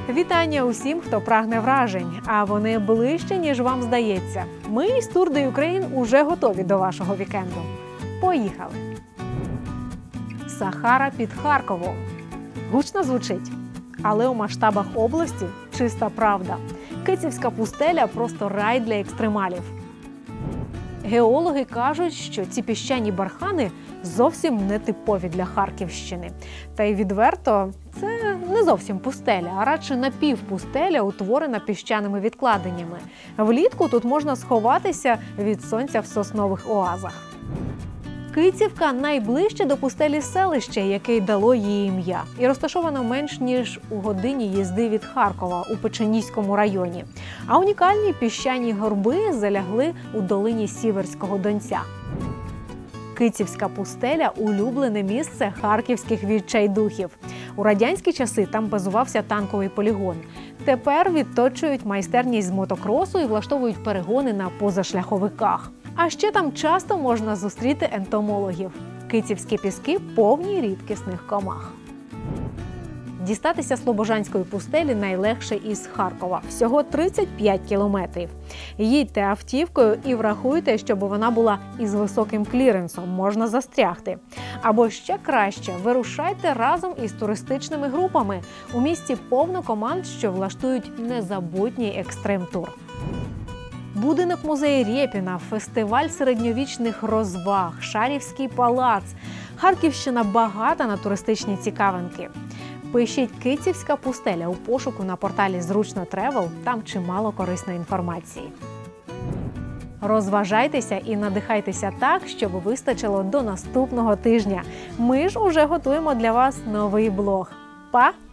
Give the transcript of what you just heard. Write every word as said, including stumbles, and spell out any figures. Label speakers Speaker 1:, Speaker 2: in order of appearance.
Speaker 1: Вітання усім, хто прагне вражень, а вони ближче, ніж вам здається. Ми із Tour de Ukraine уже готові до вашого вікенду. Поїхали! Сахара під Харковом. Гучно звучить, але у масштабах області чиста правда. Кицівська пустеля – просто рай для екстремалів. Геологи кажуть, що ці піщані бархани зовсім не типові для Харківщини. Та й відверто, це не зовсім пустеля, а радше напівпустеля, утворена піщаними відкладеннями. Влітку тут можна сховатися від сонця в соснових оазах. Кицівка – найближче до пустелі селище, яке й дало їй ім'я. І розташовано менш ніж у годині їзди від Харкова у Печеніському районі. А унікальні піщані горби залягли у долині Сіверського Донця. Кицівська пустеля – улюблене місце харківських відчайдухів. У радянські часи там базувався танковий полігон. Тепер відточують майстерність з мотокросу і влаштовують перегони на позашляховиках. А ще там часто можна зустріти ентомологів. Кицівські піски повні рідкісних комах. Дістатися Слобожанської пустелі найлегше із Харкова. Всього тридцять п'ять кілометрів. Їдьте автівкою і врахуйте, щоб вона була із високим кліренсом, можна застрягти. Або ще краще, вирушайте разом із туристичними групами. У місті повно команд, що влаштують незабутній екстрим-тур. Будинок музею Рєпіна, фестиваль середньовічних розваг, Шарівський палац. Харківщина багата на туристичні цікавинки. Пишіть «Кицівська пустеля» у пошуку на порталі «Зручно Тревел», там чимало корисної інформації. Розважайтеся і надихайтеся так, щоб вистачило до наступного тижня. Ми ж уже готуємо для вас новий блог. Па!